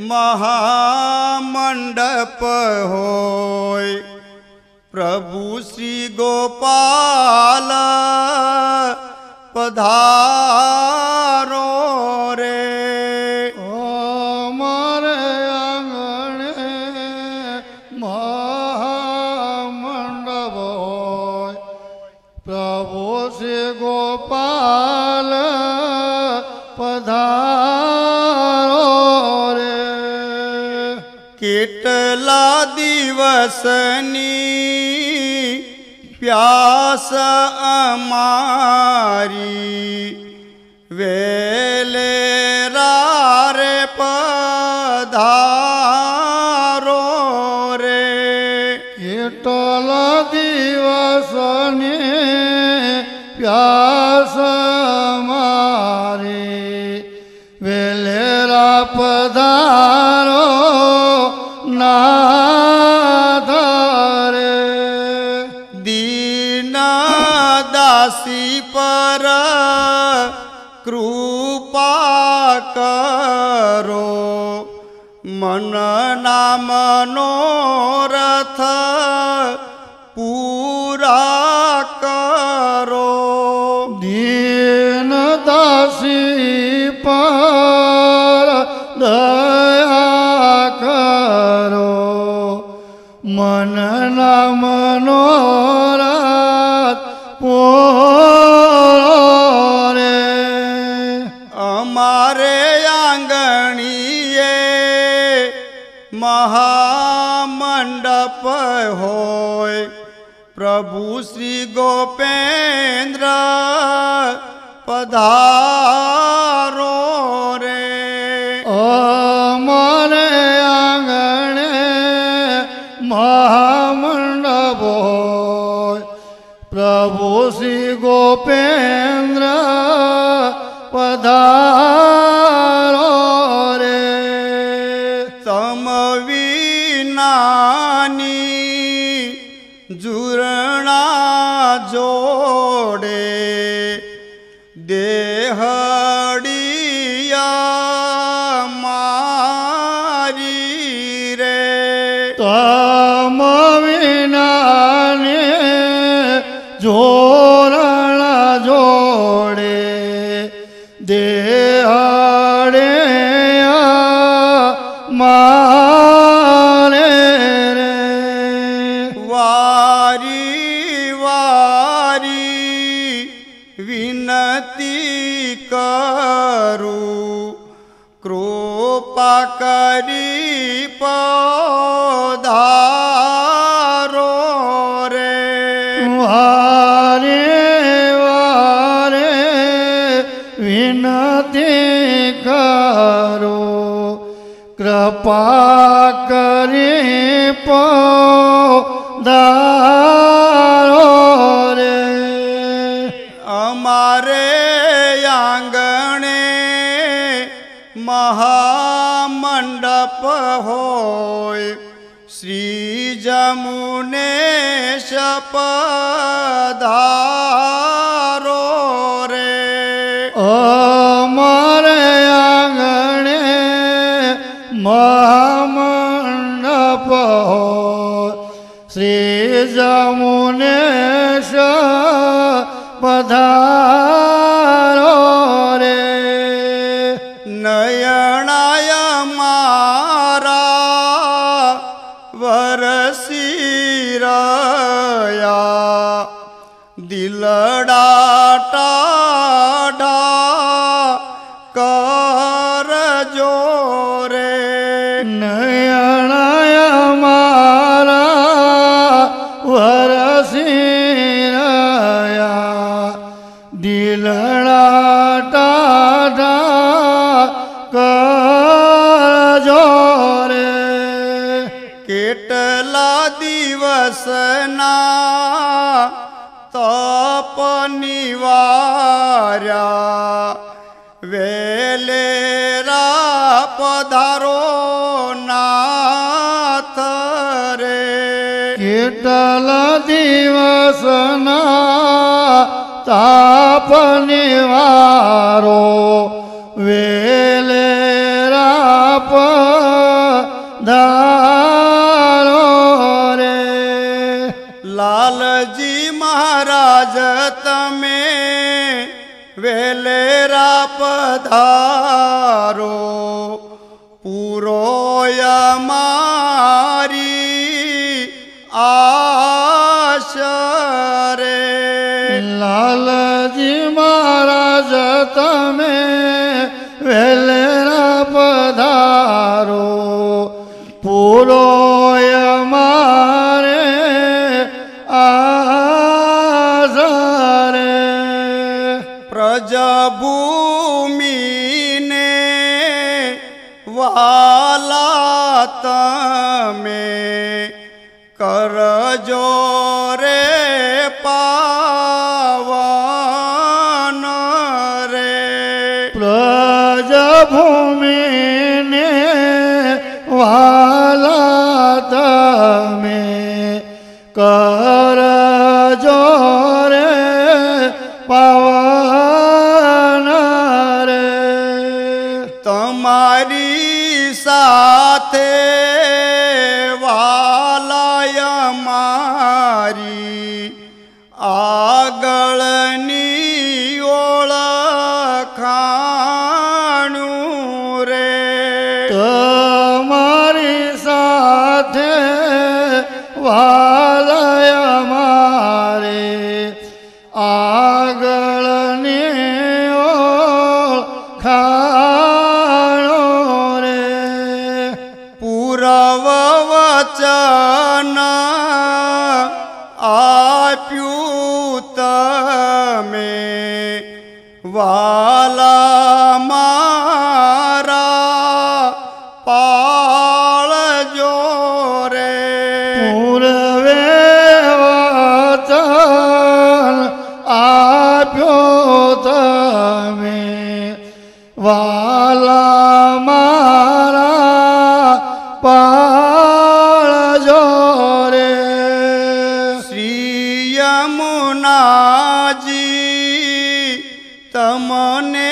महामंडप होय प्रभु श्री गोपाल पधारो रे। हमारे आंगणे महामंडप होय प्रभु श्री गोपाल पधारो रे। केटला दिवसनी प्यास अमारी वेले रे पधारो रे। केटला दिवसनी प्यास अमारी वेलेरा पधारो नाथ रे। दीन दासी पर कृपा करो मन नाम मनोरथ पूरा करो। दीन दासी पर दया करो मन नाम मनोरथ पूरो रे। हमारे आंगणिये महामंडप होय प्रभु श्री गोपेंद्र पधारो रे। हमारे आंगणे महामंडप होय प्रभु श्री गोपेंद्र पधारो रे। समविनानी जुरणा जोड़े देहड़िया मारी रे। तम विनाने जोरणा जोड़े देहड़े मारे रे। वारी वारी विनती करू कृपा करी पधारो रे। वारे वारे विनती करो कृपा करी पधारो रे। हमारे आंगणे महामंडप होय श्री जमुनेश पधारो रे। हमारे आंगणे महामंडप होय श्री जमुनेश पधारो रे। नयनाय मारा वरसी रया दिलडाटा कर जोरे। नयनाय मारा वरसिरया दिलड़ा कर जोरे। केटला दिवसना तप निवार्या वेलेरा पधारो नाथ रे। केटला दिवसना ताप निवारो वेलेरा ધારો રે લાલજી મહારાજ તમે વેલેરા પધારો પૂરો અમારી આશા રે લાલજી મહારાજ તમે વેલેરા પધારો પૂરો અમારે આશા રે પ્રજભૂમિને વાલા તમે કરજો રે પાવન રે પ્રજભૂમિને વાલા તમે કરજો રે પાવન રે તમારી સાથે વાલાય મારી આગળની ઓળખાણું રે તમારી સાથે વાલય મારે આગળની ઓળખાણો રે પૂરવ વચન આપ્યું તમે વાલા મારા પાળજો રે પૂર્વે વચન આપ્યો તમે વાલા મારા પાળજો રે શ્રી યમુનાજી તમને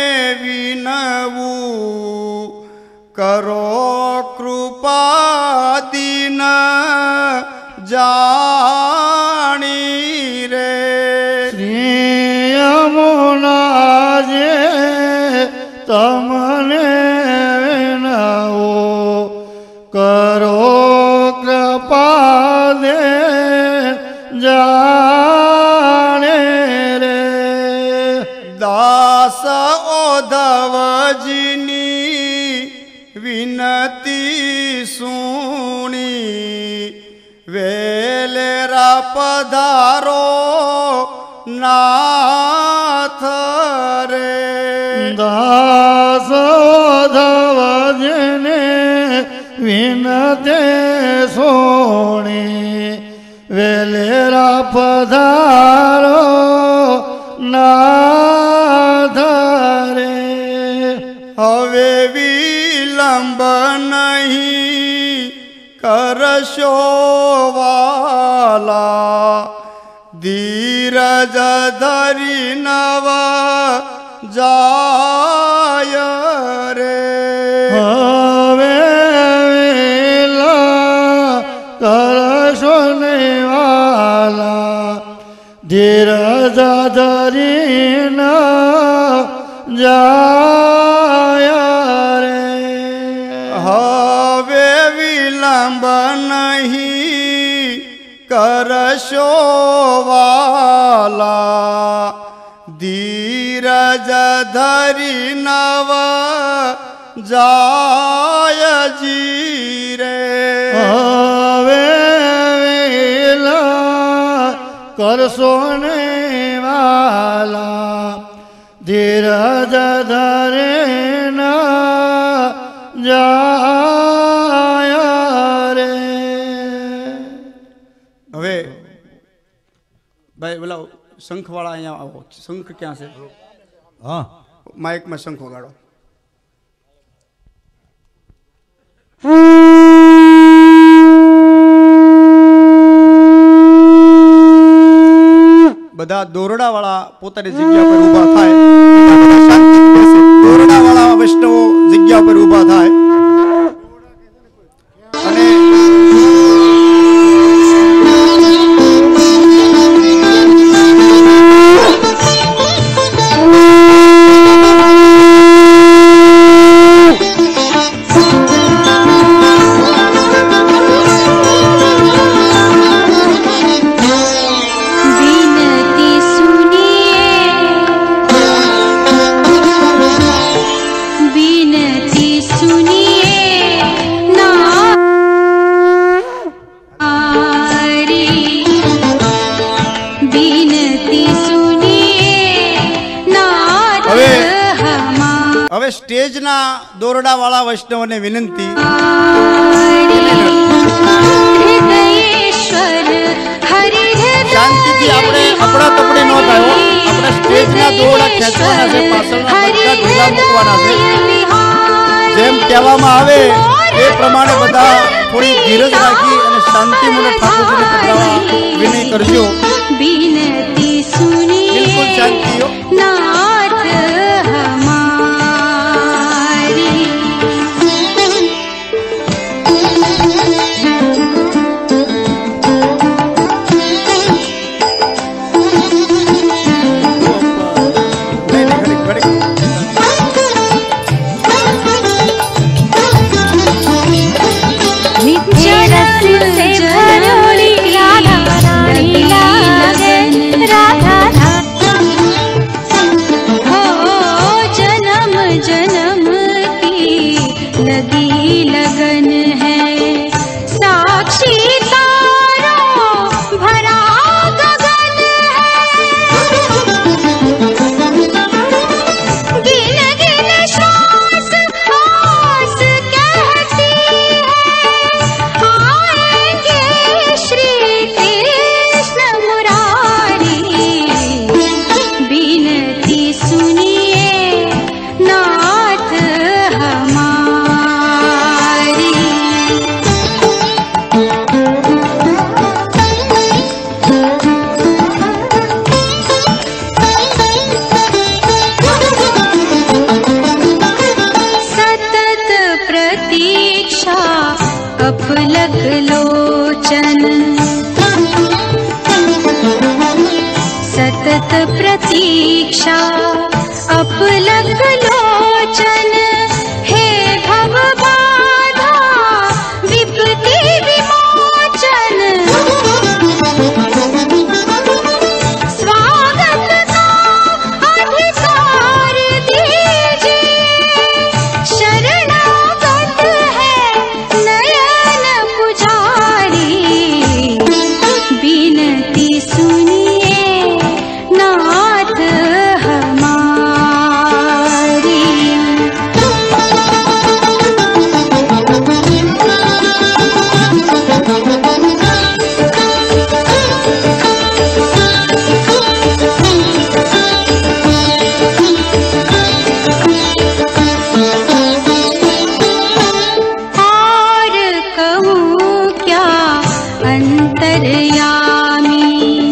વિનવું કરો કૃપા દીન જાણી રે શ્રી યમુનાજે તમને વિનવો કરો કૃપા દે જાણે રે દાસ ઓધવજીની વિનતી સુણી વેલેરા પધારો નાથ રે દાસ ધવજને વિનતે સોણી વેલેરા પધારો નાથ રે હવે વિલંબ નહીં કરશો વાલા ધીરજ ધરી નવ જાય રે હવે વેલા કરશો ને વાલા ધીરજ ધરીન જાય રે હવે વિલંબ નહીં કરશો વાલા ધીરજ ધરી નવ જાય જી રે હવે વેલા કરશો ને વાલા ધીરજ ધરે જાય રે હવે ભાઈ બોલાવો શંખવાળા અહીંયા આવો શંખ ક્યાં છે હા માઇકમાં શંખ વગાડો બધા દોરડાવાળા પોતાની જગ્યા પર ઊભા થાય દોરડાવાળા વૈષ્ણવો જગ્યા પર ઊભા થાય હવે સ્ટેજના દોરડાવાળા વૈષ્ણવને વિનંતી શાંતિથી આપણે અપડા તપડી ન થાય હો. આપણે સ્ટેજના દોરડા ખેંચવાના છે, પાછળના બધા ઢીલા મૂકવાના છે. જેમ કહેવામાં આવે એ પ્રમાણે બધા થોડી ધીરજ રાખી અને શાંતિમૂલક ઠાકોરજીને પધરાવવા વિનય કરજો. બિલકુલ શાંતિ હો. सतत प्रतीक्षा अपलक लोचन हे भव बाधा विपत्ति विमोचन स्वागत का अधिकार दीजिए शरणागत है नयन पुजारी बिनती सुनिए नाथ हमारी। और कहूँ क्या अंतर्यामी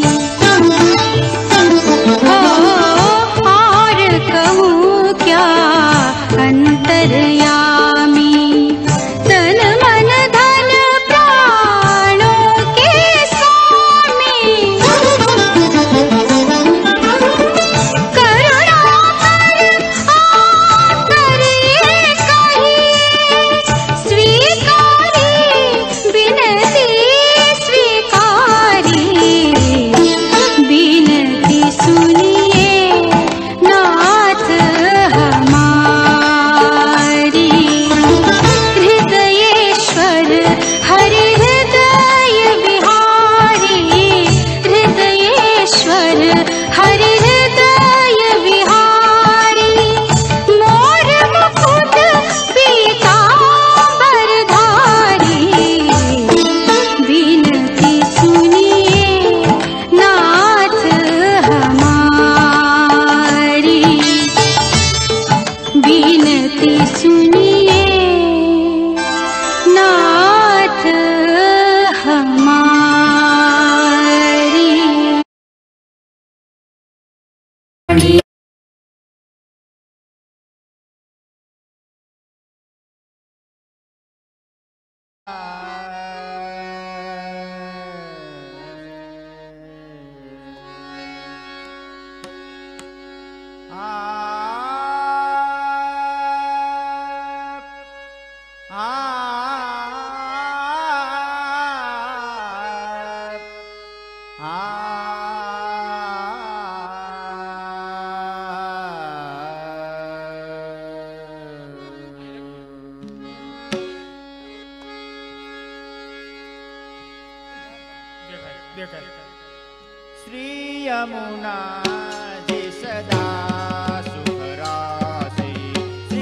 और कहूँ क्या अंतर्यामी तन मन धन प्राणों के स्वामी करुणा कर आकर ये कहिए स्वीकारी बिनती स्वीकारी बिनती सुनिए नाथ हमारी। हृदयेश्वर हरि हृदय विहारी हृदयेश्वर हरि हृदय विहारी मोर मुकुट पीतांबरधारी बिनती सुनिए नाथ हमारी बिनती सुनिए नाथ हमारी। श्री यमुना जी सदा सुख राशि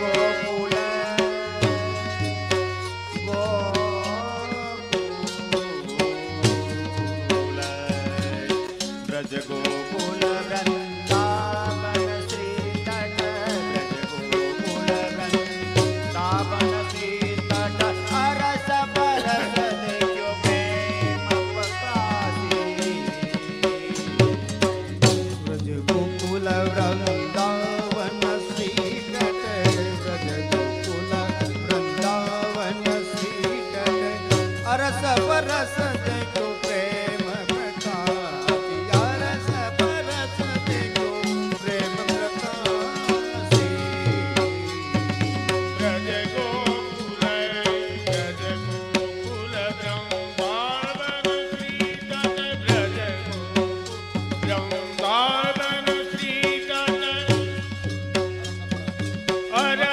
गोकुल ब्रज गोकुल वृंदावन श्री तट ब्रज गोकुल वृंदावन श्री तट अरस बरस देखो प्रेम प्रकाशी ब्रज गोकुल वृंदावन श्री तट ब्रज गोकुल वृंदावन श्री तट अरस बरस देखो प्रेम प्रकाशी अरस बरस देखो प्रेम प्रकाशी ब्रज गोकुल वृंदावन श्री तट ब्रज गोकुल वृंदावन श्री तट